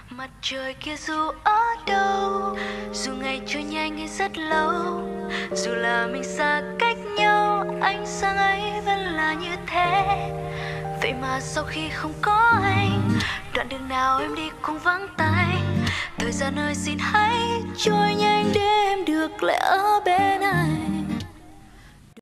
Mặt trời kia dù ở đâu, dù ngày trôi nhanh hay rất lâu, dù là mình xa cách nhau, ánh sáng ấy vẫn là như thế. Vậy mà sau khi không có anh, đoạn đường nào em đi cũng vắng tay. Thời gian ơi xin hãy trôi nhanh để em được lại ở bên anh.